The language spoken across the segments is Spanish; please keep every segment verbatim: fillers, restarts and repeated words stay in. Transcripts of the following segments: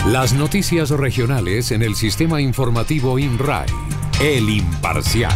Las noticias regionales en el sistema informativo INRAI, El Imparcial.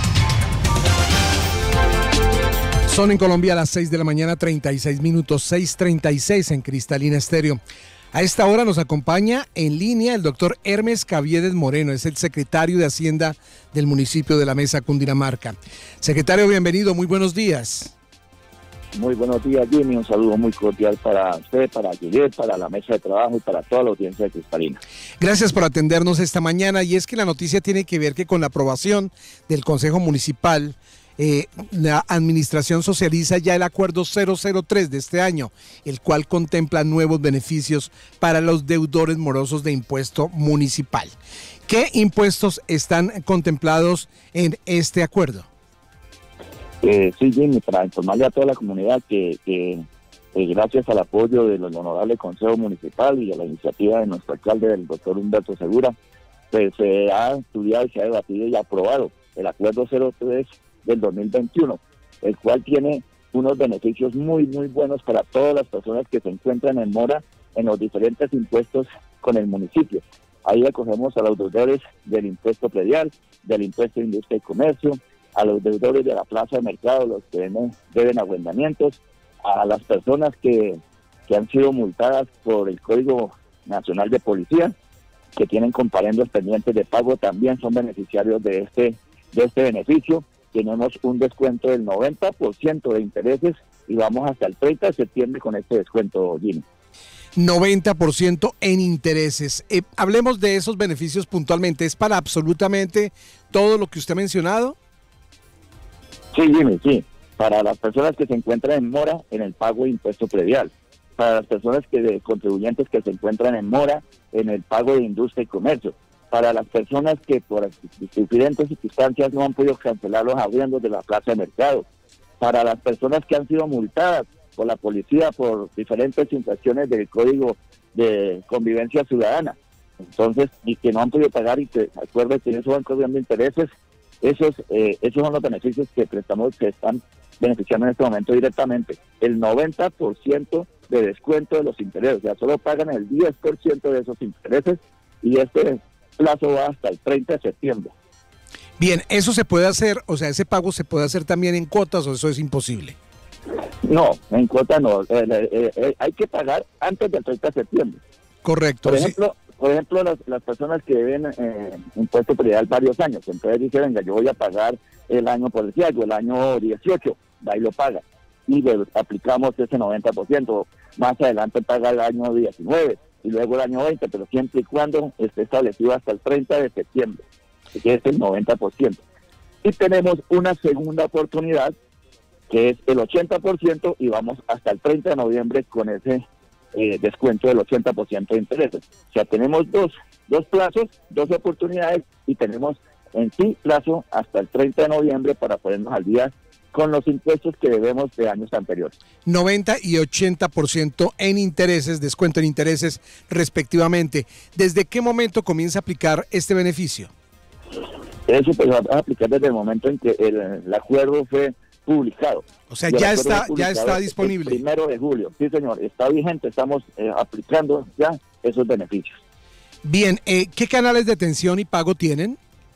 Son en Colombia a las seis de la mañana, treinta y seis minutos, seis treinta y seis en Cristalina Estéreo. A esta hora nos acompaña en línea el doctor Hermes Caviedes Moreno, es el secretario de Hacienda del municipio de La Mesa, Cundinamarca. Secretario, bienvenido, muy buenos días. Muy buenos días, Jimmy, un saludo muy cordial para usted, para Guillermo, para la mesa de trabajo y para toda la audiencia de Cristalina. Gracias por atendernos esta mañana, y es que la noticia tiene que ver que con la aprobación del Consejo Municipal, Eh, la administración socializa ya el acuerdo cero cero tres de este año, el cual contempla nuevos beneficios para los deudores morosos de impuesto municipal. ¿Qué impuestos están contemplados en este acuerdo? Eh, sí, Jimmy, para informarle a toda la comunidad que, que eh, gracias al apoyo del honorable Consejo Municipal y a la iniciativa de nuestro alcalde, el doctor Humberto Segura, pues se eh, ha estudiado y se ha debatido y aprobado el acuerdo cero tres del dos mil veintiuno, el cual tiene unos beneficios muy, muy buenos para todas las personas que se encuentran en mora en los diferentes impuestos con el municipio. Ahí acogemos a los deudores del impuesto predial, del impuesto de industria y comercio, a los deudores de la plaza de mercado, los que deben, deben arrendamientos, a las personas que, que han sido multadas por el Código Nacional de Policía, que tienen comparendos pendientes de pago, también son beneficiarios de este, de este beneficio. Tenemos un descuento del noventa por ciento de intereses y vamos hasta el treinta de septiembre con este descuento, Jimmy. noventa por ciento en intereses. Eh, hablemos de esos beneficios puntualmente. ¿Es para absolutamente todo lo que usted ha mencionado? Sí, Jimmy, sí. Para las personas que se encuentran en mora en el pago de impuesto predial. Para las personas que de contribuyentes que se encuentran en mora en el pago de industria y comercio. Para las personas que por diferentes circunstancias no han podido cancelar los arriendos de la plaza de mercado, para las personas que han sido multadas por la policía por diferentes infracciones del Código de Convivencia Ciudadana, entonces, y que no han podido pagar y que acuerden que eso van cobrando intereses, esos, eh, esos son los beneficios que prestamos, que están beneficiando en este momento directamente. El noventa por ciento de descuento de los intereses, o sea, solo pagan el diez por ciento de esos intereses, y este plazo va hasta el treinta de septiembre. Bien, ¿eso se puede hacer, o sea, ese pago se puede hacer también en cuotas o eso es imposible? No, en cuotas no, eh, eh, eh, hay que pagar antes del treinta de septiembre. Correcto. Por ejemplo, sí. por ejemplo las, las personas que deben eh, impuesto predial varios años, entonces dice, venga, yo voy a pagar el año por decir algo, el año dieciocho, de ahí lo paga, y le aplicamos ese noventa por ciento, más adelante paga el año diecinueve, y luego el año veinte, pero siempre y cuando esté establecido hasta el treinta de septiembre, que es el noventa por ciento. Y tenemos una segunda oportunidad, que es el ochenta por ciento, y vamos hasta el treinta de noviembre con ese eh, descuento del ochenta por ciento de intereses. O sea, tenemos dos, dos plazos, dos oportunidades, y tenemos en sí plazo hasta el treinta de noviembre para ponernos al día con los impuestos que debemos de años anteriores. noventa y ochenta por ciento en intereses, descuento en intereses respectivamente. ¿Desde qué momento comienza a aplicar este beneficio? Eso pues va a aplicar desde el momento en que el, el acuerdo fue publicado. O sea, ya está, ya está disponible. El primero de julio, sí señor, está vigente, estamos eh, aplicando ya esos beneficios. Bien, eh, ¿qué canales de atención y pago tienen?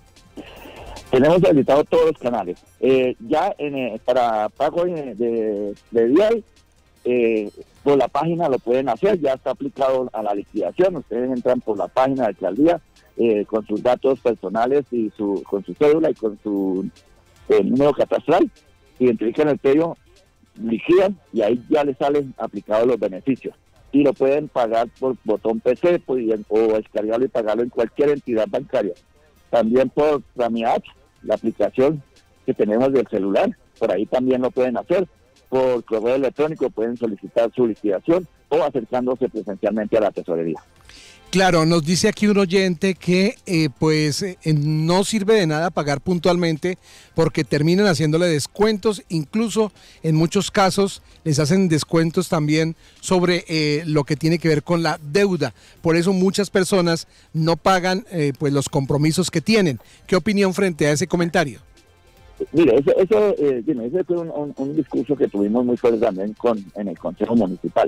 Tenemos habilitado todos los canales. Eh, ya en, eh, para pago de, de, de dial, eh, por la página lo pueden hacer, ya está aplicado a la liquidación. Ustedes entran por la página de alcaldía eh, con sus datos personales y su con su cédula y con su eh, número catastral, identifican el predio, liquidan y ahí ya les salen aplicados los beneficios. Y lo pueden pagar por botón P C pues, o descargarlo y pagarlo en cualquier entidad bancaria. También por Ramiach, la aplicación que tenemos del celular, por ahí también lo pueden hacer. Por correo electrónico pueden solicitar su liquidación o acercándose presencialmente a la tesorería. Claro, nos dice aquí un oyente que eh, pues eh, no sirve de nada pagar puntualmente porque terminan haciéndole descuentos, incluso en muchos casos les hacen descuentos también sobre eh, lo que tiene que ver con la deuda. Por eso muchas personas no pagan eh, pues los compromisos que tienen. ¿Qué opinión frente a ese comentario? Mire, eso, eso, eh, ese fue un, un, un discurso que tuvimos muy fuerte también con, en el Consejo Municipal.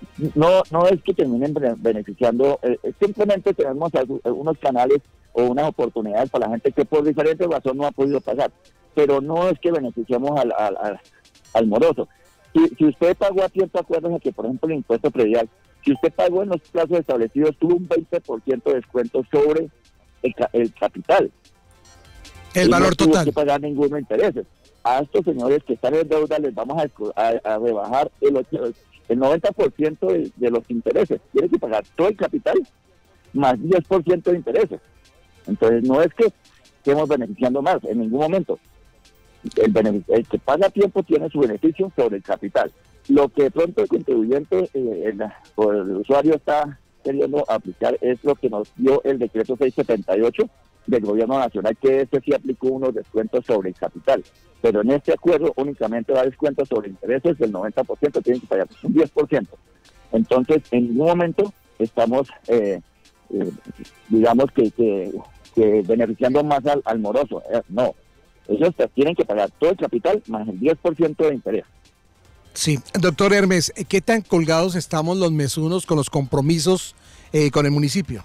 no no es que terminen beneficiando, eh, simplemente tenemos unos canales o unas oportunidades para la gente que por diferentes razones no ha podido pagar, pero no es que beneficiemos al, al, al, al moroso. Si, si usted pagó a tiempo, acuérdense que, por ejemplo, el impuesto predial, si usted pagó en los plazos establecidos, tuvo un veinte por ciento de descuento sobre el, el capital. El valor no tuvo total. que pagar ninguno de intereses. A estos señores que están en deuda les vamos a, a, a rebajar el, el noventa por ciento de, de los intereses. Tienen que pagar todo el capital más diez por ciento de intereses. Entonces no es que estemos beneficiando más en ningún momento. El, el que paga a tiempo tiene su beneficio sobre el capital. Lo que de pronto el contribuyente eh, el, o el usuario está queriendo aplicar es lo que nos dio el decreto seiscientos setenta y ocho del gobierno nacional, que ese sí aplicó unos descuentos sobre el capital. Pero en este acuerdo únicamente da descuentos sobre intereses del noventa por ciento, tienen que pagar un diez por ciento. Entonces, en ningún momento estamos, eh, eh, digamos que, que, que beneficiando más al, al moroso. Eh, no. Ellos tienen que pagar todo el capital más el diez por ciento de interés. Sí, doctor Hermes, ¿qué tan colgados estamos los mesunos con los compromisos eh, con el municipio?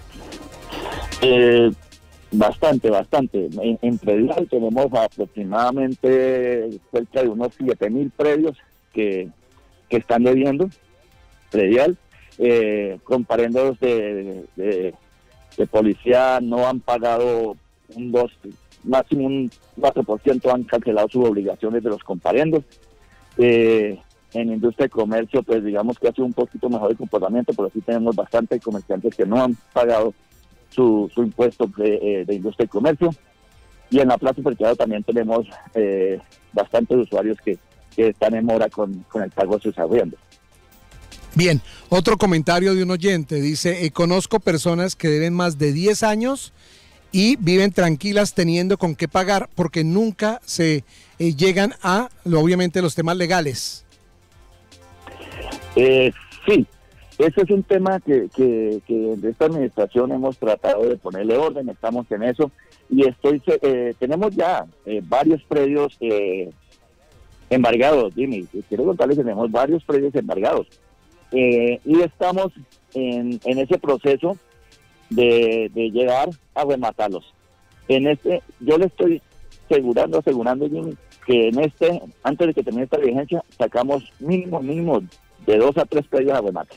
Eh, bastante, bastante. En, en predial tenemos aproximadamente cerca de unos siete mil predios que, que están debiendo predial. Eh, comparendos de, de, de policía no han pagado un dos máximo un cuatro por ciento han cancelado sus obligaciones de los comparendos. Eh, en industria y comercio, pues digamos que ha sido un poquito mejor el comportamiento, pero sí tenemos bastantes comerciantes que no han pagado su, su impuesto de, eh, de industria y comercio. Y en la plaza mercado también tenemos eh, bastantes usuarios que, que están en mora con, con el pago de sus arriendos. Bien, otro comentario de un oyente, dice, eh, conozco personas que deben más de diez años y viven tranquilas teniendo con qué pagar porque nunca se eh, llegan a, obviamente, los temas legales. Eh, sí, ese es un tema que, que, que de esta administración hemos tratado de ponerle orden, estamos en eso y estoy eh, tenemos ya eh, varios predios eh, embargados, Jimmy, quiero contarles que tenemos varios predios embargados eh, y estamos en, en ese proceso De, de llegar a rematarlos. En este, yo le estoy asegurando, asegurando, Jimmy, que en este, antes de que termine esta vigencia, sacamos mínimo, mínimo de dos a tres predios a remate.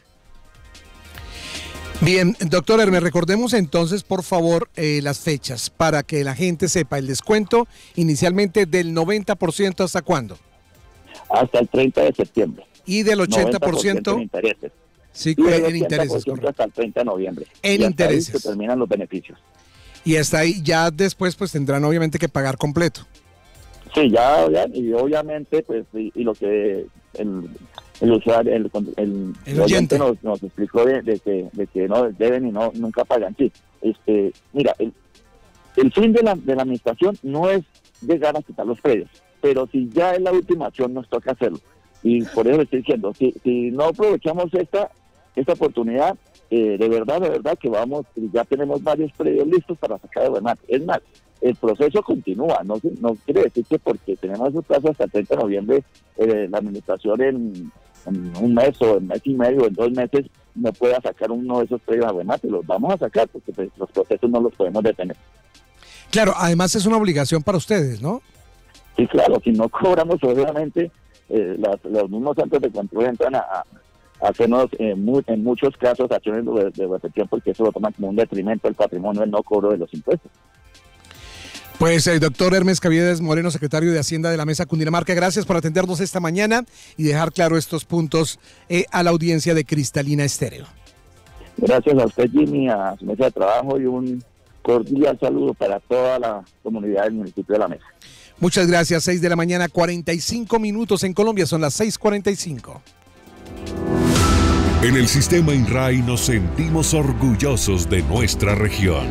Bien, doctor Hermes, recordemos entonces, por favor, eh, las fechas para que la gente sepa el descuento inicialmente del noventa por ciento, ¿hasta cuándo? Hasta el treinta de septiembre. ¿Y del ochenta por ciento? En intereses. Sí, y en intereses. Hasta el treinta de noviembre. En y intereses. Hasta ahí se terminan los beneficios. Y hasta ahí, ya después pues tendrán obviamente que pagar completo. Sí, ya, ya y obviamente, pues, y, y lo que el, el usuario, el, el, el oyente nos, nos explicó de, de, que, de que no deben y no nunca pagan. Sí, este, mira, el, el fin de la, de la administración no es llegar a quitar los predios, pero si ya es la última acción, nos toca hacerlo. Y por eso le estoy diciendo, si, si no aprovechamos esta esta oportunidad, eh, de verdad, de verdad que vamos, ya tenemos varios predios listos para sacar de remate. Es más, el proceso continúa, no, no quiere decir que porque tenemos esos plazos hasta el treinta de noviembre, eh, la administración en, en un mes o en mes y medio, en dos meses, no pueda sacar uno de esos predios a remate. Los vamos a sacar porque pues, los procesos no los podemos detener. Claro, además es una obligación para ustedes, ¿no? Sí, claro, si no cobramos, obviamente, eh, las, los mismos centros de control entran a, a hacernos eh, muy, en muchos casos acciones de, de recepción porque eso lo toman como un detrimento del patrimonio, el no cobro de los impuestos. Pues el doctor Hermes Caviedes Moreno, secretario de Hacienda de la Mesa Cundinamarca, gracias por atendernos esta mañana y dejar claro estos puntos eh, a la audiencia de Cristalina Estéreo. Gracias a usted, Jimmy, a su mesa de trabajo y un cordial saludo para toda la comunidad del municipio de La Mesa. Muchas gracias, seis de la mañana, cuarenta y cinco minutos en Colombia, son las seis cuarenta y cinco. En el sistema INRAI nos sentimos orgullosos de nuestra región,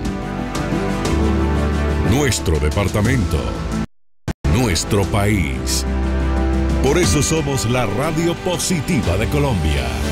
nuestro departamento, nuestro país. Por eso somos la radio positiva de Colombia.